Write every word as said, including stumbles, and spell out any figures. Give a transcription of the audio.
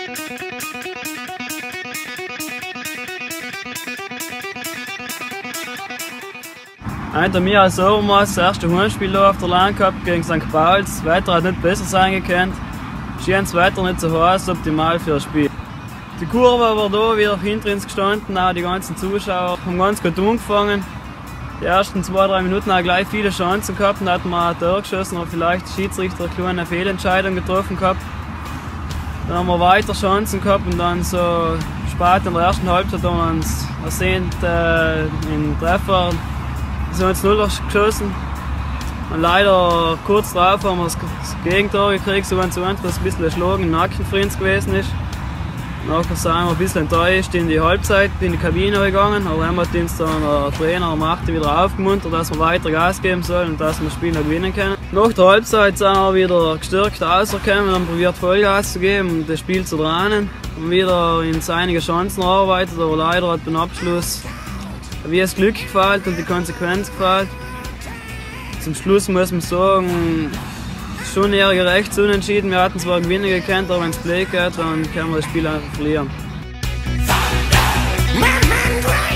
Hinter mir als Obermaß das erste Heimspiel auf der Lahn gehabt gegen Sankt Pauls. Das Wetter hat nicht besser sein können. Schien das Wetter nicht so heiß, optimal für das Spiel. Die Kurve war da wieder hinter uns gestanden, auch die ganzen Zuschauer haben ganz gut angefangen. Die ersten zwei, drei Minuten haben gleich viele Chancen gehabt, dann hatten wir ein Tor geschossen, aber vielleicht der Schiedsrichter eine kleine Fehlentscheidung getroffen gehabt. Dann haben wir weiter Chancen gehabt und dann so spät in der ersten Halbzeit haben wir uns ersehnt äh, in Treffer. Sie haben uns null geschossen. Und leider kurz darauf haben wir das Gegentor gekriegt, so eins zu eins, was ein bisschen erschlagen im Nacken für uns gewesen ist. Nachher sind wir ein bisschen enttäuscht in die Halbzeit, in die Kabine gegangen, aber dann hat uns dann der Trainer am achten wieder aufgemuntert, dass wir weiter Gas geben sollen und dass wir das Spiel noch gewinnen können. Nach der Halbzeit sind wir wieder gestärkt rausgekommen und haben probiert Vollgas zu geben und das Spiel zu drehen. Und wieder uns einige Chancen erarbeitet, aber leider hat beim Abschluss wie das Glück gefällt und die Konsequenz gefällt. Zum Schluss muss man sagen, schon eher gerecht unentschieden. Wir hatten zwar gewinnen gekannt, aber wenn es Play geht, dann können wir das Spiel einfach verlieren.